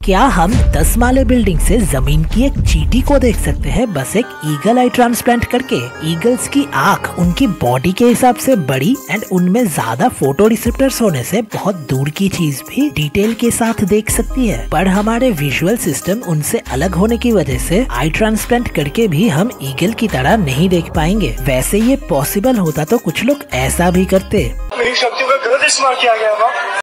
क्या हम 10 माले बिल्डिंग से जमीन की एक चींटी को देख सकते हैं बस एक ईगल आई ट्रांसप्लांट करके? ईगल्स की आँख उनकी बॉडी के हिसाब से बड़ी एंड उनमें ज्यादा फोटो रिसेप्टर्स होने से बहुत दूर की चीज भी डिटेल के साथ देख सकती है, पर हमारे विजुअल सिस्टम उनसे अलग होने की वजह से आई ट्रांसप्लांट करके भी हम ईगल की तरह नहीं देख पाएंगे। वैसे ये पॉसिबल होता तो कुछ लोग ऐसा भी करते। मेरी शक्तियों का गलत इस्तेमाल किया गया।